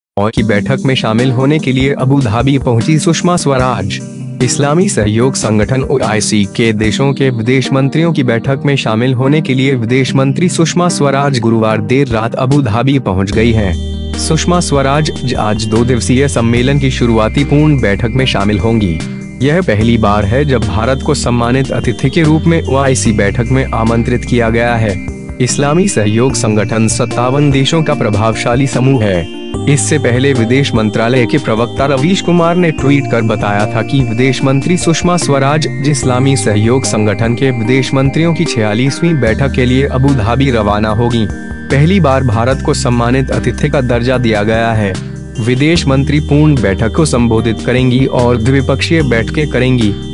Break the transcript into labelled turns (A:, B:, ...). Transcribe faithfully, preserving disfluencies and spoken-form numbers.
A: की बैठक में शामिल होने के लिए अबू धाबी पहुंची सुषमा स्वराज। इस्लामी सहयोग संगठन ओ आई सी के देशों के विदेश मंत्रियों की बैठक में शामिल होने के लिए विदेश मंत्री सुषमा स्वराज गुरुवार देर रात अबू धाबी पहुंच गई हैं। सुषमा स्वराज आज दो दिवसीय सम्मेलन की शुरुआती पूर्ण बैठक में शामिल होंगी। यह पहली बार है जब भारत को सम्मानित अतिथि के रूप में ओ आई सी बैठक में आमंत्रित किया गया है। इस्लामी सहयोग संगठन सत्तावन देशों का प्रभावशाली समूह है। इससे पहले विदेश मंत्रालय के प्रवक्ता रवीश कुमार ने ट्वीट कर बताया था कि विदेश मंत्री सुषमा स्वराज इस्लामी सहयोग संगठन के विदेश मंत्रियों की छियालीसवीं बैठक के लिए अबू धाबी रवाना होगी। पहली बार भारत को सम्मानित अतिथि का दर्जा दिया गया है। विदेश मंत्री पूर्ण बैठक को संबोधित करेंगी और द्विपक्षीय बैठकें करेंगी।